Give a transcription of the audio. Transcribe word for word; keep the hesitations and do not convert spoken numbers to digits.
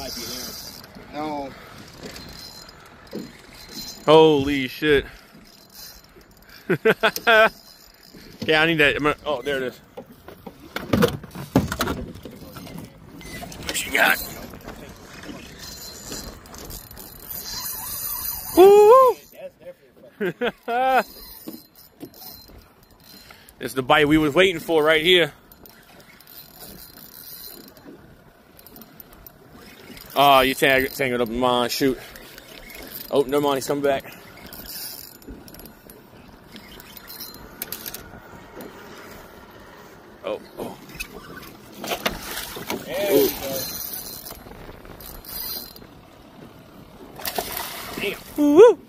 might be him. No. Holy shit. Yeah, I need that. I'm gonna, oh, there it is. What you got? Woo! It's the bite we was waiting for right here. Oh, you tag tangled up in mine. Shoot. Oh, never mind. He's coming back. Oh, oh. There we go. Damn. Woo!